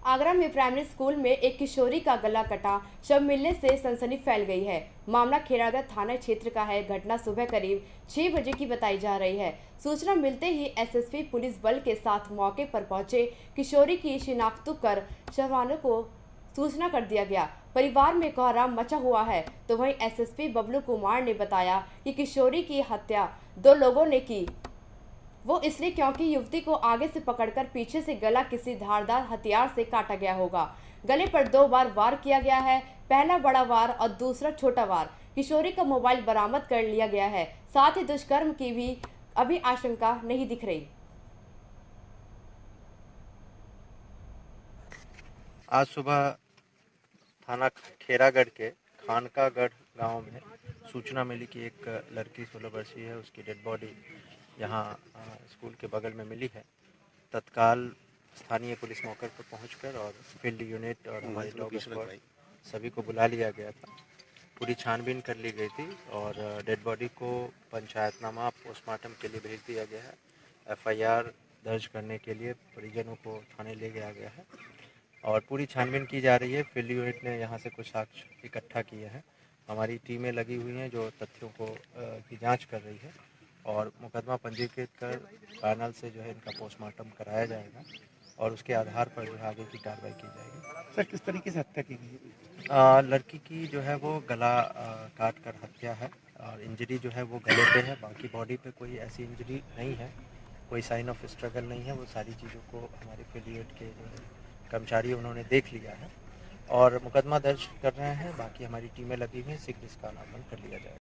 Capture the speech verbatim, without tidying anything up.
आगरा में primary school में एक किशोरी का गला कटा, शव मिलने से सनसनी फैल गई है। मामला खेरागढ़ थाना क्षेत्र का है। घटना सुबह करीब छह बजे की बताई जा रही है। सूचना मिलते ही एसएसपी पुलिस बल के साथ मौके पर पहुंचे। किशोरी की शिनाख्त कर शवानों को सूचना कर दिया गया। परिवार में कोहराम मचा हुआ है। तो वहीं एसएसपी बबलू कुमार ने बताया कि किशोरी की हत्या दो लोगों ने की, वो इसलिए क्योंकि युवती को आगे से पकड़कर पीछे से गला किसी धारदार हथियार से काटा गया होगा। गले पर दो बार वार किया गया है, पहला बड़ा वार और दूसरा छोटा वार। किशोरी का मोबाइल बरामद कर लिया गया है। साथ ही दुष्कर्म की भी अभी आशंका नहीं दिख रही। आज सुबह थाना खेरागढ़ के खानकागढ़ गांव में सूचना मिली कि एक लड़की सोलह वर्षीय है, उसकी डेड बॉडी यहाँ स्कूल के बगल में मिली है। तत्काल स्थानीय पुलिस मौके पर पहुंचकर और फील्ड यूनिट और हमारे डॉग स्क्वाड सभी को बुला लिया गया था। पूरी छानबीन कर ली गई थी और डेड बॉडी को पंचायतनामा पोस्टमार्टम के लिए भेज दिया गया है। एफआईआर दर्ज करने के लिए परिजनों को थाने ले गया गया है और पूरी छानबीन की जा रही है। फील्ड यूनिट ने यहाँ से कुछ साक्ष्य इकट्ठा किए हैं। हमारी टीमें लगी हुई हैं जो तथ्यों को की जांच कर रही है और मुकदमा पंजीकृत कर पैनल से जो है इनका पोस्टमार्टम कराया जाएगा और उसके आधार पर जो है आगे की कार्रवाई की जाएगी। सर, किस तरीके से हत्या की गई? लड़की की जो है वो गला काट कर हत्या है और इंजरी जो है वो गले पे है। बाकी बॉडी पे कोई ऐसी इंजरी नहीं है, कोई साइन ऑफ स्ट्रगल नहीं है। वो सारी चीज़ों को हमारे फील्ड यूनिट के जो है कर्मचारी उन्होंने देख लिया है और मुकदमा दर्ज कर रहे हैं। बाकी हमारी टीमें लगी हुई हैं, शीघ्र इसका अनावरण कर लिया जाएगा।